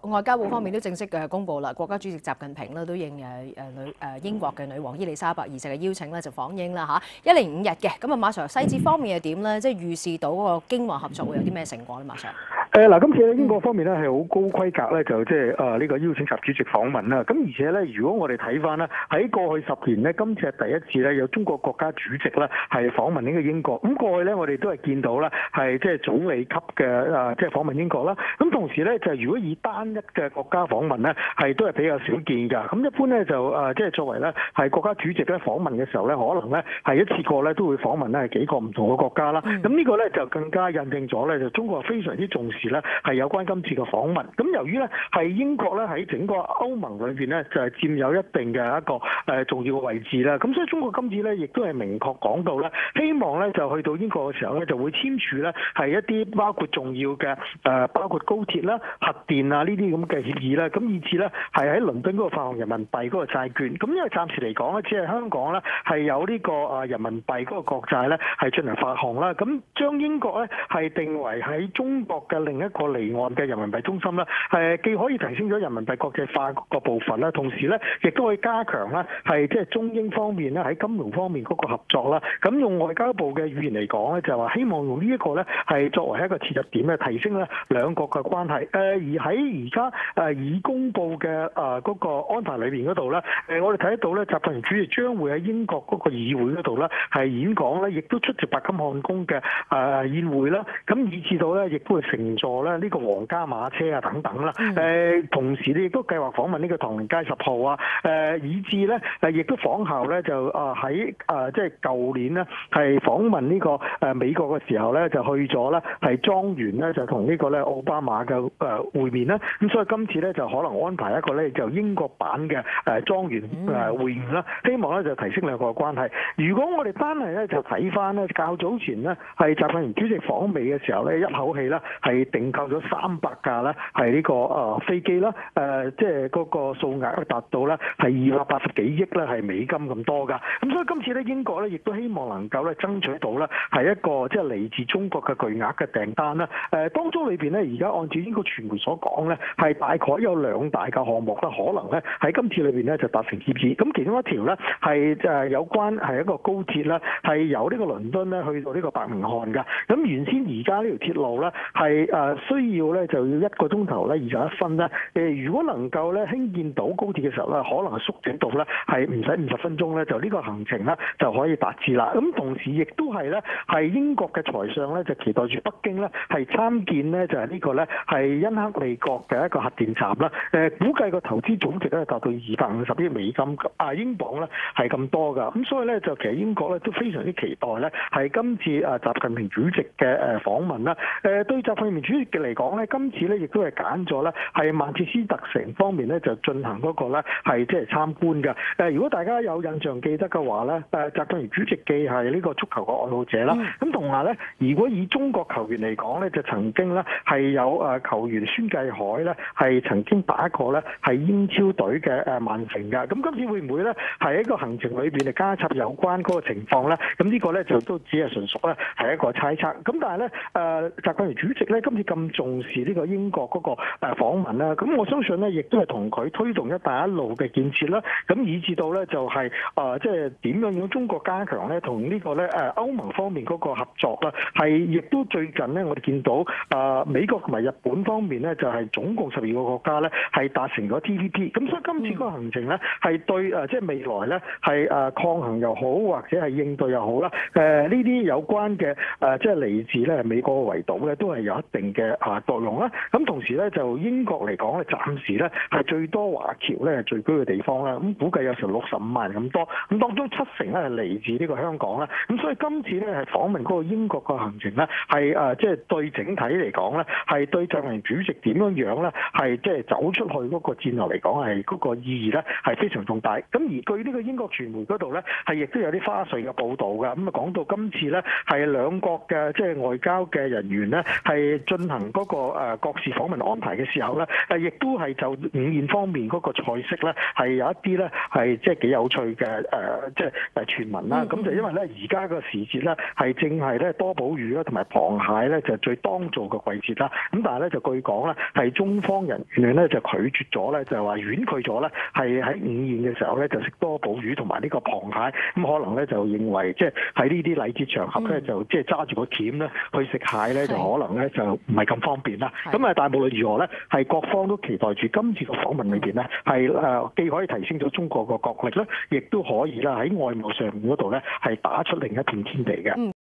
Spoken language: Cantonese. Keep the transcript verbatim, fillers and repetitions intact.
外交部方面都正式嘅公佈啦，國家主席習近平咧都應誒誒女誒英國嘅女王伊麗莎白二世嘅邀請咧，就訪英啦嚇，一連五日嘅。咁啊，馬 Sir 細節方面係點咧？即係預示到嗰個經貿合作會有啲咩成果咧？馬 Sir？ 誒嗱，今次咧英國方面咧係好高規格咧，就即係誒呢個邀請習主席訪問啦。咁而且咧，如果我哋睇翻咧喺過去十年咧，今次係第一次咧有中國國家主席咧係訪問呢個英國。咁過去咧我哋都係見到啦，係即係總理級嘅誒即係訪問英國啦。咁同時咧就係如果以單一嘅國家訪問咧，係都係比較少見㗎。咁一般咧就誒即係作為咧係國家主席咧訪問嘅時候咧，可能咧係一次過咧都會訪問咧係幾個唔同嘅國家啦。咁呢個咧就更加印證咗咧，就中國非常之重視咧係有關今次嘅訪問。咁由於咧係英國咧喺整個歐盟裏邊咧就係佔有一定嘅一個誒重要嘅位置啦。咁所以中國今次咧亦都係明確講到咧，希望咧就去到英國嘅時候咧就會簽署咧係一啲包括重要嘅誒包括高鐵啦、核電啊呢啲咁嘅協議啦。咁以至咧係喺倫敦嗰度發行人民幣嗰個債券。咁因為暫時嚟講咧，只係香港咧係有呢個誒人民幣嗰個國債咧係進行發行啦。咁將英國咧係定為喺中國嘅另一個離岸嘅人民幣中心啦，係既可以提升咗人民幣國際化個部分啦，同時咧亦都可以加強啦係即係中英方面咧喺金融方面嗰個合作啦。咁用外交部嘅語言嚟講咧，就係話希望用呢一個咧係作為一個切入點咧，提升咧兩國嘅關係。誒而喺而家誒已公佈嘅誒嗰個安排裏邊嗰度咧，誒我哋睇得到咧，習近平主席將會喺英國嗰個議會嗰度咧係演講咧，亦都出席白金漢宮嘅誒宴會啦。咁以至到咧，亦都會乘坐咧呢個皇家馬車啊等等啦。誒同時咧亦都計劃訪問呢個唐寧街十號啊。誒以至咧誒亦都仿效咧就啊喺誒即係舊年咧係訪問呢個誒美國嘅時候咧就去咗咧係莊園咧就同呢個咧奧巴馬嘅誒會面啦。咁所以今次咧就可能安排一個咧就英國版嘅誒莊園誒會面啦，希望咧就提升兩個關係。如果我哋單係咧就睇翻咧較早前呢，係習近平主席訪美嘅時候咧，一口氣咧係訂購咗三百架咧係呢個誒飛機啦，誒即係嗰個數額達到咧係二百八十幾億咧係美金咁多㗎。咁所以今次咧英國咧亦都希望能夠咧爭取到咧係一個即係嚟自中國嘅巨額嘅訂單啦。誒當中裏邊咧而家按照英國傳媒所講咧係大概有兩大嘅項目啦，可能咧喺今次裏邊咧就達成協議。咁其中一條咧係誒有關係一個高鐵啦，係由呢個倫敦咧去到呢個伯明翰㗎。咁原先而家呢條鐵路咧係誒需要咧就要一個鐘頭咧二十一分咧。誒如果能夠咧興建到高鐵嘅時候咧，可能係縮短到咧係唔使五十分鐘咧，就呢個行程咧就可以達至啦。咁同時亦都係咧係英國嘅財相咧就期待住北京咧係參建咧就係呢個咧係恩克利國嘅一個核電站啦。誒估計個投資總值咧達到二百五十億美金啊英鎊咧係咁多㗎。咁所以咧就其實英國咧都非常之期待咧係今次啊習近平主席嘅誒訪問啦。誒對習近平主席嘅嚟講咧，今次咧亦都係揀咗咧係曼徹斯特城方面咧就進行嗰個咧係即係參觀嘅。誒如果大家有印象記得嘅話咧，誒習近平主席既係呢個足球嘅愛好者啦，咁同埋咧如果以中國球員嚟講咧，就曾經咧係有誒球員孫繼海咧係曾經打過咧係英超隊嘅誒曼城㗎。咁今次會唔會咧係喺個行程裏邊嚟加插有關嗰個情況咧？咁呢個咧就都只係純屬咧係一個猜測。咁但係咧誒習近平主席咧今次咁重視呢個英國嗰個誒訪問啦，咁我相信咧亦都係同佢推動一帶一路嘅建設啦。咁以至到咧就係誒即係點樣樣中國加強咧同呢個咧誒歐盟方面嗰個合作啦，係亦都最近咧我哋見到誒美國同埋日本方面咧就係總共十二個國家咧係達成咗 T P P。咁所以今次嗰個行程咧係對誒即係未來咧係誒抗衡又好或者係應對又好啦，誒呢啲有關嘅誒即係嚟自咧美國嘅圍堵咧都係有一定嘅啊作用啦。咁同時咧就英國嚟講咧暫時咧係最多華僑咧係聚居嘅地方啦。咁估計有成六十五萬咁多，咁當中七成咧係嚟自呢個香港啦。咁所以今次咧係訪問嗰個英國個行程咧係誒即係對整體嚟講咧係對習近平主席點樣樣咧係即係走出去嗰個戰略嚟講係嗰個意義咧係非常重大。咁而據呢個英國傳媒嗰度咧係亦都有啲花絮嘅報導㗎。咁啊講到今次咧係兩國嘅即係外交嘅人員咧係進行嗰個誒國事訪問安排嘅時候咧，誒亦都係就午宴方面嗰個菜式咧，係有一啲咧係即係幾有趣嘅誒，即係誒傳聞啦。咁就因為咧而家個時節咧係正係咧多寶魚啦同埋螃蟹咧就最當造嘅季節啦。咁但係咧就據講咧係中方人員咧就拒絕咗咧，就係話婉拒咗咧係喺午宴嘅時候咧就食多寶魚同埋呢個螃蟹。咁可能咧就認為即係喺呢啲禮節場合咧就即係揸住個鉗咧去食蟹咧就可能咧就唔係咁方便啦。咁啊，但係無論如何咧，係各方都期待住今次個訪問裏邊咧係誒既可以提升咗中國個國力咧，亦都可以啦喺外貿上面嗰度咧係打出另一片天地嘅。